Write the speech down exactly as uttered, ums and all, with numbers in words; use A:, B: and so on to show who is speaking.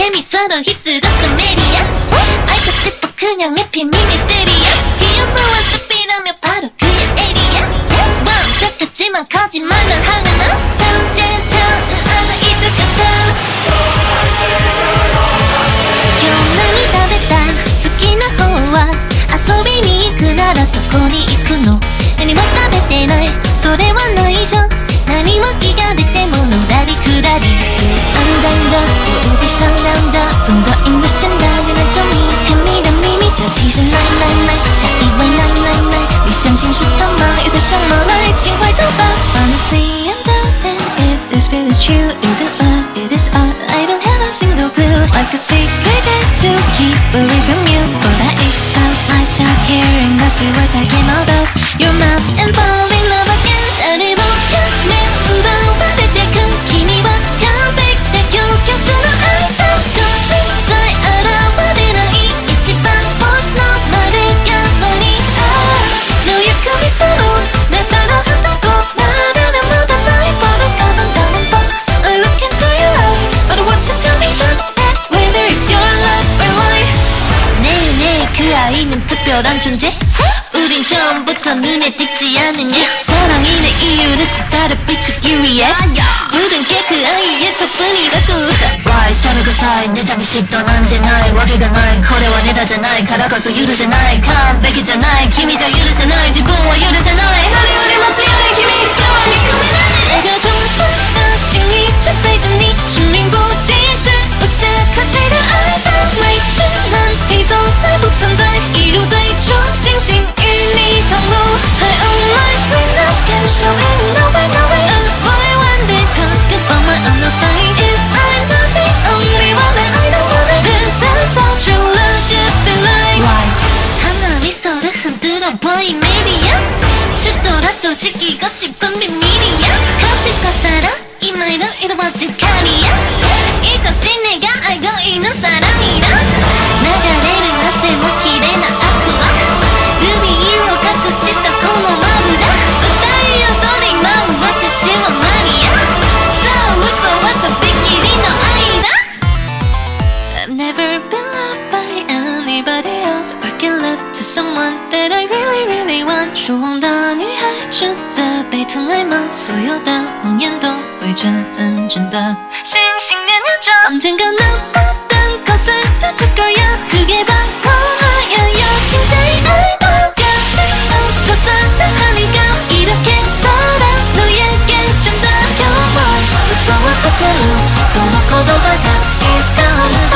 A: 재밌어도 휩쓸었어 메리야 알고 싶어 그냥 내 비밀 미스테리어스 귀여워 스피드하며 바로 그의 에리야 완벽하지만 거짓말만 하는 너 정제정 아마 이들 같아 요란히 답했다 好きな方は遊びに行くならどこに行くの何も食べてないそれは内緒何も気が出てものらりくらり安淡的我闭上两的总多赢的现代人来找你甜蜜的秘密这题是奶奶奶下一位奶奶奶你相信是他吗有点像马来情怀的吧 Honestly I'm doubting if this feeling is true is it love it is art I don't have a single clue like a secret trying to keep away from you but I expose myself hearing the sweet words that came out of your mouth and fall in love again 誰もが目を奪われてく君は完璧で究極の愛だ神さえ現れない一番星の丸代わりようやく見せろ내 사랑한다고 말하면 묻어 나의 버릇 가던 다는 법 I look into your eyes All what you tell me doesn't matter Whether it's your love or life 네네 그 아이는 특별한 존재 우린 처음부터 눈에 띄지 않느냐 사랑이 내 이유를 스타를 비추기 위해 모든 게 그 아이의 덕분이라고 Why 서로 그 사이 내 잠시 떠난데 나의 와기가 나의 거래와 내 다자 나의 가라가서許せない完璧じゃない君じゃ許せない自分は許せない誰よりも強い君変わり込めない这种的心意却随着你生命不继续无懈可击的爱的未知难题从来不存在一如最初星星与你同路 I own my witness can show it no way no way A boy one day talk about my own no sign If I'm not the only one then I don't want it This is all true love should be like Why? 하나 미소를 흔들어 보인 메리야 죽더라도 지키고 싶은 비밀이야 거짓과 사랑 이 말로 이루어진 칼이야 이것이 내가 알고 있는 사랑이라 나가래를 하세 뭐 기대나 아쿠아 루비 이로 갖고 싶다 고노 마루다 또 따위어도 내 마음 와타시와 말이야 So 무서워도 빗길이 너 아이다 I've never been loved by anybody else Or can love to someone that I really really want 说谎的女孩值得被疼爱吗所有的谎言都会成真的心心念念着 언젠가 난 모든 것을 다칠 거야 그게 바로 나야 여신제의 알고 가시 없어서 난 하니까 이렇게 살아 너에게 준다 You're mine 무서워서 그는 또 놓고도 받아 It's gone